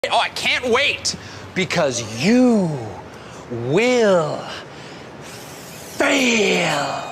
Oh, I can't wait because you will fail.